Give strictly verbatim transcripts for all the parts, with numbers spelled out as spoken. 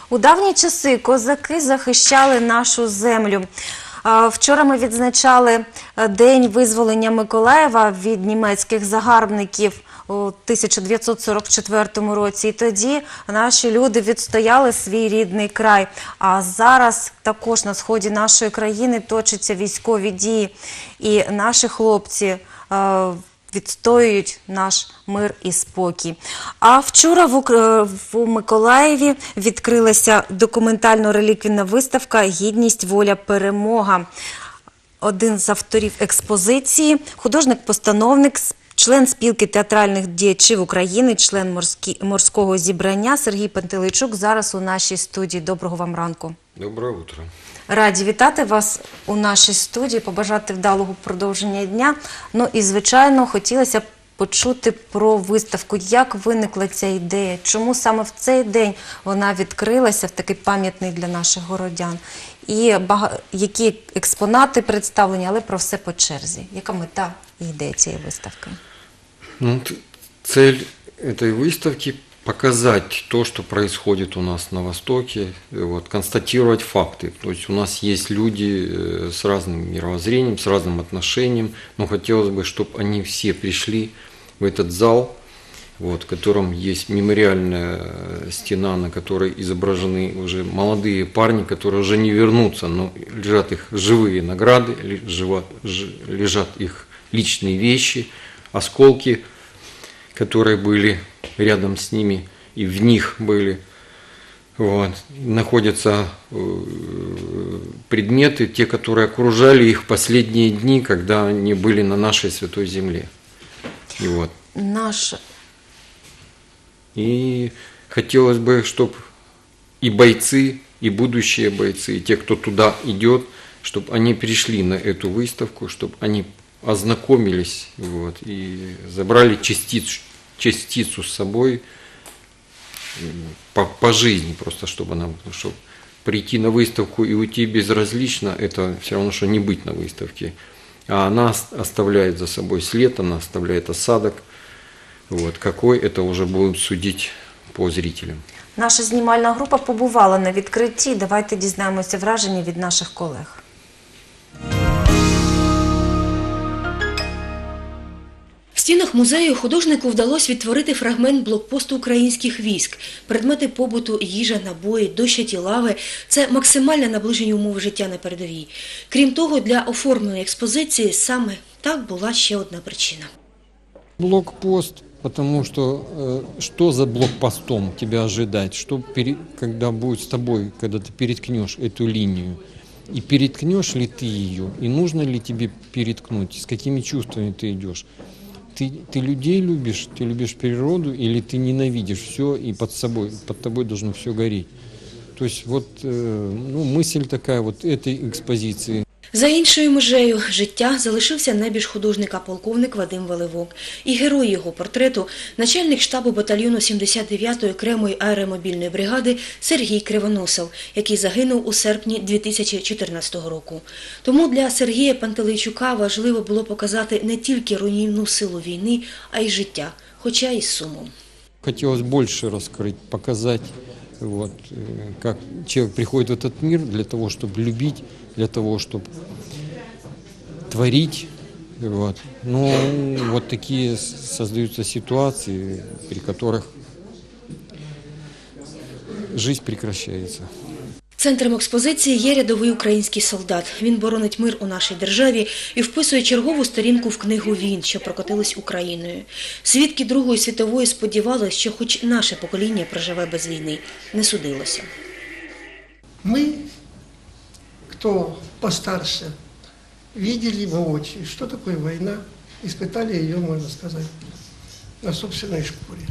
У давні часи козаки захищали нашу землю. Вчора ми відзначали День визволення Миколаєва від німецьких загарбників у тисяча дев'ятсот сорок четвертому році. І тоді наші люди відстояли свій рідний край. А зараз також на сході нашої країни точаться військові дії. І наші хлопці відстоюють наш мир і спокій. А вчора в Миколаєві відкрилася документально-реліквійна виставка «Гідність, воля, перемога». Один з авторів експозиції – художник-постановник, член спілки театральних діячів України, член морського зібрання Сергій Пантелейчук зараз у нашій студії. Доброго вам ранку. Доброе утро. Раді вітати вас у нашій студії, побажати вдалого продовження дня. Ну і, звичайно, хотілося б почути про виставку. Як виникла ця ідея? Чому саме в цей день вона відкрилася, в такий пам'ятний для наших городян? І бага... які експонати представлені, але про все по черзі. Яка мета і ідея цієї виставки? Ну, цель этой выставки – показать то, что происходит у нас на Востоке, вот, констатировать факты. То есть у нас есть люди с разным мировоззрением, с разным отношением, но хотелось бы, чтобы они все пришли в этот зал, вот, в котором есть мемориальная стена, на которой изображены уже молодые парни, которые уже не вернутся, но лежат их живые награды, лежат их личные вещи, осколки, которые были рядом с ними и в них были. Вот. Находятся предметы, те, которые окружали их в последние дни, когда они были на нашей святой земле. И вот. Наш... И хотелось бы, чтобы и бойцы, и будущие бойцы, и те, кто туда идет, чтобы они пришли на эту выставку, чтобы они ознакомились, вот, и забрали частицу, частицу с собой по, по жизни, просто чтобы нам, чтобы прийти на выставку и уйти безразлично, это все равно, что не быть на выставке. А она оставляет за собой след, она оставляет осадок. Вот, какой, это уже будем судить по зрителям. Наша знімальна група побувала на відкритті. Давайте дізнаємося враження від наших колег. В стінах музею художнику вдалося відтворити фрагмент блокпосту українських військ. Предмети побуту, їжа, набої, дощаті лави – це максимально наближені умови життя на передовій. Крім того, для оформлення експозиції саме так була ще одна причина. Блокпост, потому что э, что за блокпостом тебя ожидать, что пере, когда будет с тобой, когда ты переткнешь эту линию, и переткнешь ли ты ее, и нужно ли тебе переткнуть, с какими чувствами ты идешь. Ты, ты людей любишь, ты любишь природу, или ты ненавидишь все, и под собой, под тобой должно все гореть. То есть вот э, ну, мысль такая вот этой экспозиции. За іншою межею життя залишився небіж художника полковник Вадим Валивок. І герой його портрету – начальник штабу батальйону сімдесят дев'ятої окремої аеромобільної бригади Сергій Кривоносов, який загинув у серпні дві тисячі чотирнадцятого року. Тому для Сергія Пантелейчука важливо було показати не тільки руйнівну силу війни, а й життя, хоча й з сумом. Хотілося більше розкрити, показати, вот, как человек приходит в этот мир для того, чтобы любить, для того, чтобы творить. Вот. Но вот такие создаются ситуации, при которых жизнь прекращается. Центром експозиції є рядовий український солдат. Він боронить мир у нашій державі і вписує чергову сторінку в книгу війн, що прокотились Україною. Свідки Другої світової сподівалися, що хоч наше покоління проживе без війни. Не судилося. Ми, хто постарше, видели воочию, что такое война, испытали ее, можно сказать, на собственной шкуре.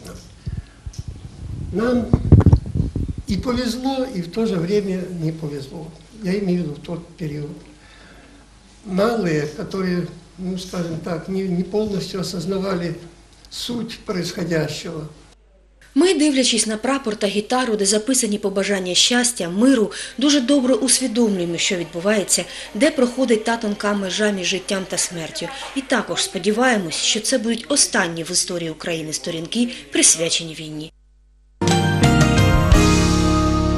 Нам и повезло, и в то же время не повезло. Я имею в виду в тот период. Малые, которые, ну скажем так, не, не полностью осознавали суть происходящего. Ми, дивлячись на прапор та гітару, де записані побажання щастя, миру, дуже добре усвідомлюємо, що відбувається, де проходить та тонка межа між життям та смертю. І також сподіваємось, що це будуть останні в історії України сторінки, присвячені війні.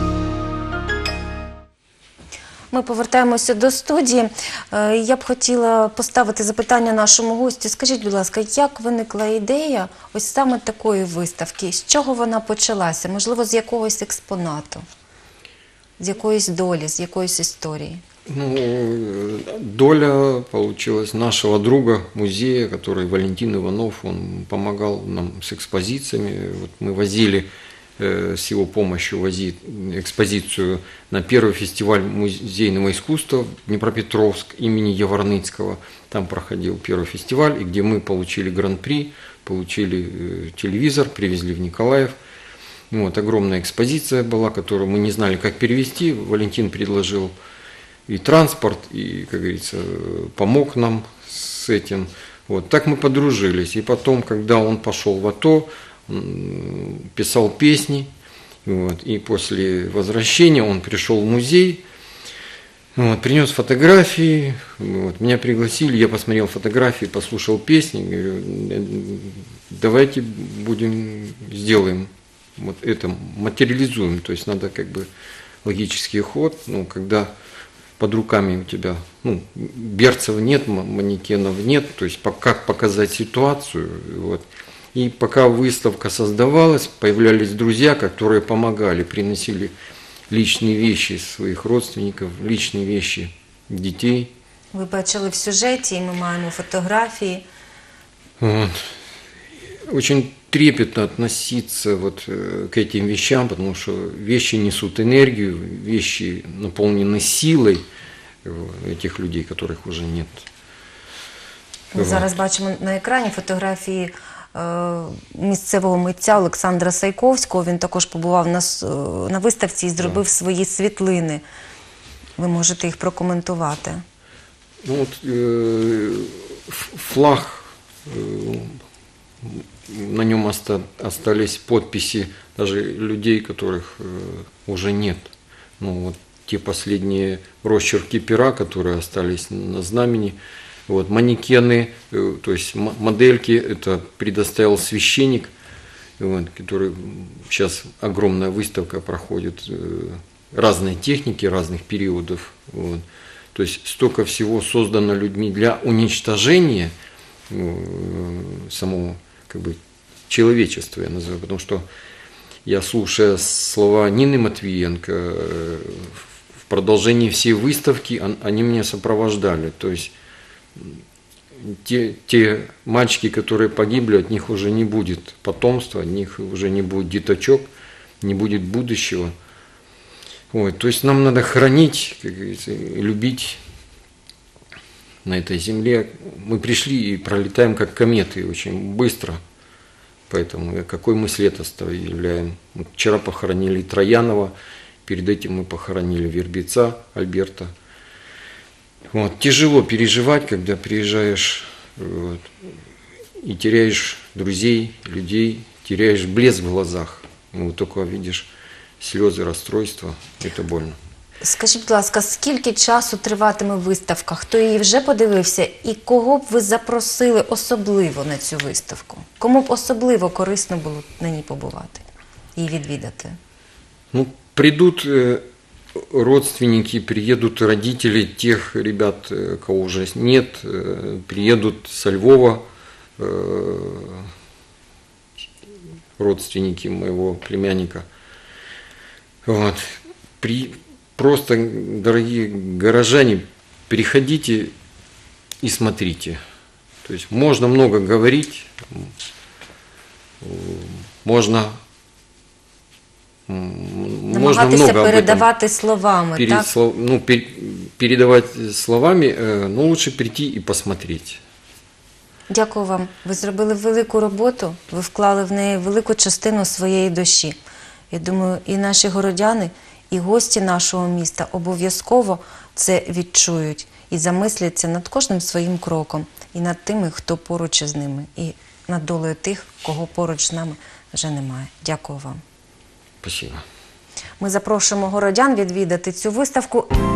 Ми повертаємося до студії. Е, Я б хотіла поставити запитання нашому гостю. Скажіть, будь ласка, як виникла ідея ось саме такої виставки? З чого вона почалася? Можливо, з якогось експонату? З якоїсь долі, з якоїсь історії? Ну, э, доля получилась нашего друга музея, который Валентин Иванов, он помогал нам с экспозициями. Вот мы возили, э, с его помощью возили экспозицию на первый фестиваль музейного искусства в Днепропетровск имени Яворницкого. Там проходил первый фестиваль, и где мы получили гран-при, получили э, телевизор, привезли в Николаев. Вот, огромная экспозиция была, которую мы не знали, как перевести. Валентин предложил и транспорт, и, как говорится, помог нам с этим. Вот, так мы подружились. И потом, когда он пошел в АТО, он писал песни. Вот, и после возвращения он пришел в музей, вот, принес фотографии. Вот, меня пригласили, я посмотрел фотографии, послушал песни. Говорю, давайте будем, сделаем вот это, материализуем. То есть надо как бы логический ход, ну, когда под руками у тебя, ну, берцев нет, манекенов нет, то есть как показать ситуацию. Вот. И пока выставка создавалась, появлялись друзья, которые помогали, приносили личные вещи своих родственников, личные вещи детей. Ви бачили в сюжеті, і ми маємо фотографії. Вот. Очень трепетно относиться вот э, к этим вещам, потому что вещи несут энергию, вещи наполнены силой вот, этих людей, которых уже нет. Ми Вот. зараз бачимо на екрані фотографії е, місцевого митця Олександра Сайковського. Він також побував на, с- е, на виставці і зробив свої світлини. Ви можете їх прокоментувати. Ну, вот, э, ф- флаг, э, на нем оста- остались подписи даже людей, которых э, уже нет. Ну, вот те последние росчерки пера, которые остались на знамени. Вот, манекены, э, то есть м- модельки, это предоставил священник, вот, который сейчас огромная выставка проходит, э, разные техники разных периодов. Вот. То есть столько всего создано людьми для уничтожения э, самого как бы, человечества, я называю, потому что я, слушая слова Нины Матвиенко, э, в продолжении всей выставки он- они меня сопровождали. То есть те, те мальчики, которые погибли, от них уже не будет потомства, от них уже не будет деточок, не будет будущего. Вот, то есть нам надо хранить, как говорится, и любить на этой земле. Мы пришли и пролетаем как кометы очень быстро. Поэтому какой мы след оставляем. Мы вчера похоронили Троянова, перед этим мы похоронили Вербица Альберта. Вот. Тяжело переживать, когда приезжаешь вот, и теряешь друзей, людей, теряешь блеск в глазах. Ну, вот только видишь слезы, расстройства. Это больно. Скажіть, будь ласка, скільки часу триватиме виставка? Хто її вже подивився? І кого б ви запросили особливо на цю виставку? Кому б особливо корисно було на ній побувати і відвідати? Ну, придут э, родственники, приедут родители тех ребят, э, кого уже нет, э, приедут со Львова э, родственники моего племянника. Вот. При, просто, дорогие горожане, приходите и смотрите. То есть можно много говорить, э, можно Можно Намагатися много об этом передавати словами, перед так? слов- ну, пер- передавать словами, э, но лучше прийти и посмотреть. Дякую вам. Ви зробили велику роботу, ви вклали в неї велику частину своєї душі. Я думаю, і наші городяни, і гості нашого міста обов'язково це відчують і замисляться над кожним своїм кроком, і над тими, хто поруч із ними, і над долею тих, кого поруч з нами вже немає. Дякую вам. Спасибо. Ми запрошуємо городян відвідати цю виставку.